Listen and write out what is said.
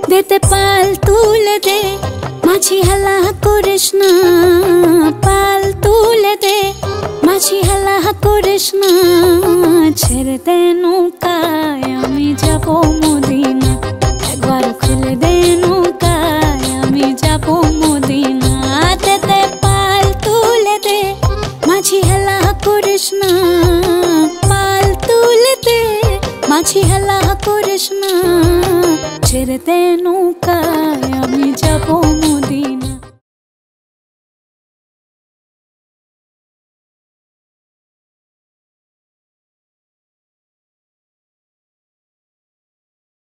দেতে পাল তুলে দে, মাঝি হেলা করিস না। পাল তুলে দে, মাঝি হেলা করিস না। ছেড়ে দে নৌকায়, আমি যাব মদিনা। একবার খুলে দে নৌকায়, আমি যাব মদিনা। দেতে পাল তুলে দে, মাঝি হেলা করিস না। পাল তুলে দে, মাঝি হেলা করিস না। ছেড়ে দে নৌকা।